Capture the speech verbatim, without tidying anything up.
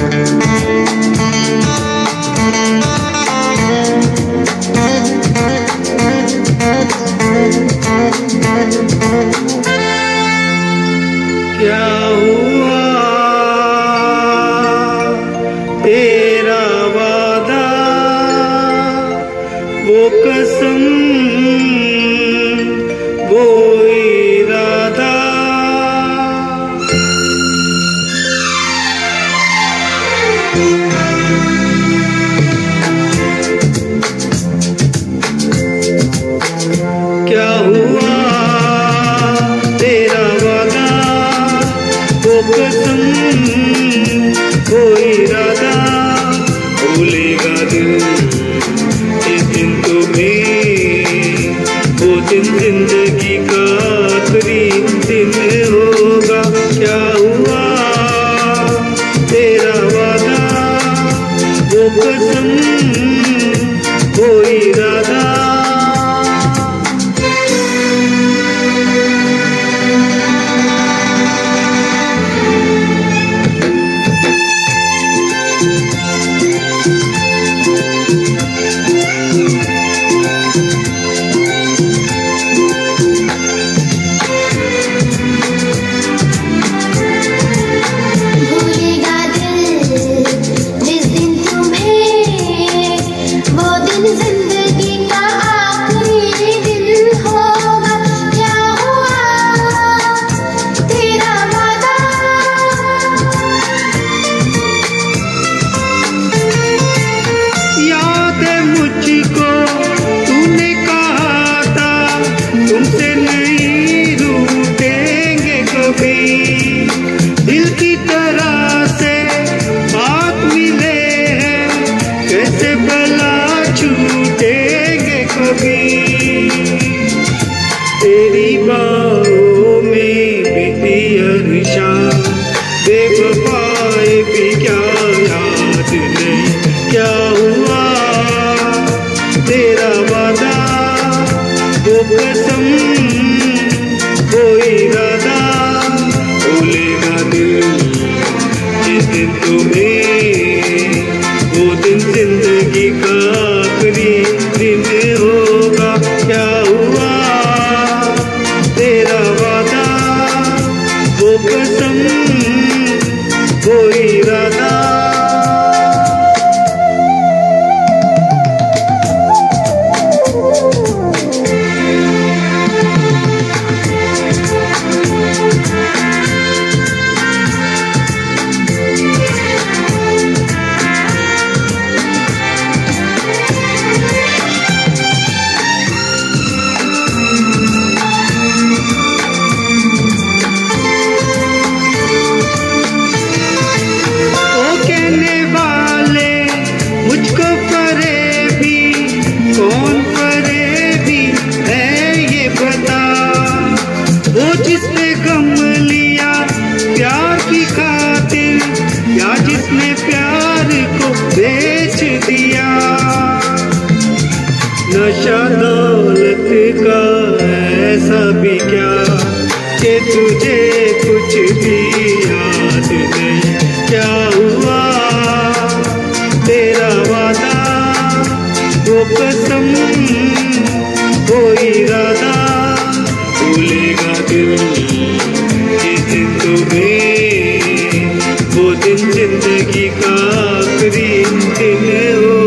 क्या हुआ तेरा वादा, वो कसम, वो इरादा। क्या हुआ तेरा वादा, वो कसम, वो इरादा। भूलेगा दिल इस दिन तुम्हें, वो दिन जिंदगी का आखिरी दिन होगा। क्या हुआ तेरा वादा, वो कसम, वो इरादा। जिंदगी का आखिरी दिन होगा। क्या हुआ तेरा वादा, याद है मुझको तूने कहा था, तुमसे नहीं रूठेंगे कभी। दिल की तरह से बात मिले हैं, कैसे भला छूटेंगे कभी। तेरी बाहों में बीती हर शाम, बेवफाए भी क्या याद नहीं। क्या हुआ तेरा वादा, वो कसम, वो इरादा। भूलेगा दिल जिस दिन तुम्हें, वो दिन जिंदगी का आखिरी दिन होगा। क्या हुआ तेरा वादा, वो कसम, वो इरादा। जिसने गम लिया प्यार की खातिर, या जिसने प्यार को बेच दिया। नशा दौलत का ऐसा भी क्या कि तुझे कुछ भी याद नहीं। क्या हुआ तेरा वादा, वो कसम, वो इरादा। भूलेगा दिल जिस दिन तुम्हें, वो दिन जिंदगी का आखिरी दिन हो।